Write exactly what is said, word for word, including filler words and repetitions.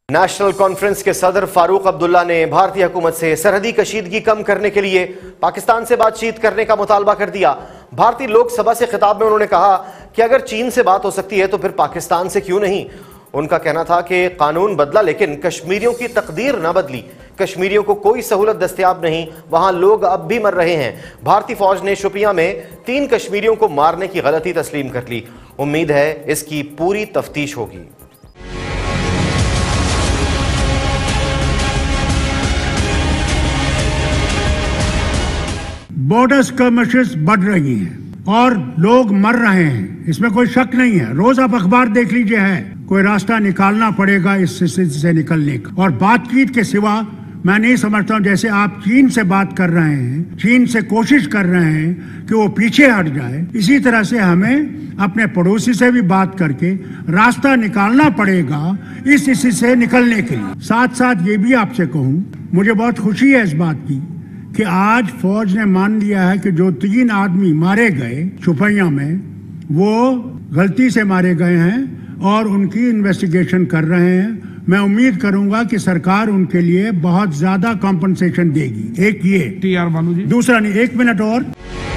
National conference के सदर फारूक अब्दुल्ला ने भारतीय हुकूमत से सरहदी कशीदगी कम करने के लिए पाकिस्तान से बातचीत करने का मुतालबा कर दिया। भारतीय लोकसभा से खिताब में उन्होंने कहा कि अगर चीन से बात हो सकती है तो फिर पाकिस्तान से क्यों नहीं। उनका कहना था कि कानून बदला लेकिन कश्मीरियों की तकदीर न बदली। कश्मीरियों को कोई सहूलत दस्तयाब नहीं, वहां लोग अब भी मर रहे हैं। भारतीय फौज ने शोपियां में तीन कश्मीरियों को मारने की गलती तस्लीम कर ली। उम्मीद है इसकी पूरी तफ्तीश होगी। बॉर्डर स्कर्मिशेस बढ़ रही हैं और लोग मर रहे हैं, इसमें कोई शक नहीं है। रोज आप अखबार देख लीजिए, है कोई रास्ता निकालना पड़ेगा इस स्थिति से निकलने का। और बातचीत के सिवा मैं नहीं समझता हूं, जैसे आप चीन से बात कर रहे हैं, चीन से कोशिश कर रहे हैं कि वो पीछे हट जाए, इसी तरह से हमें अपने पड़ोसी से भी बात करके रास्ता निकालना पड़ेगा इस स्थिति से निकलने के लिए। साथ साथ ये भी आपसे कहूं, मुझे बहुत खुशी है इस बात की कि आज फौज ने मान लिया है कि जो तीन आदमी मारे गए शोपियां में वो गलती से मारे गए हैं और उनकी इन्वेस्टिगेशन कर रहे हैं। मैं उम्मीद करूंगा कि सरकार उनके लिए बहुत ज्यादा कॉम्पनसेशन देगी। एक ये टी आर बानू जी, दूसरा नहीं, एक मिनट और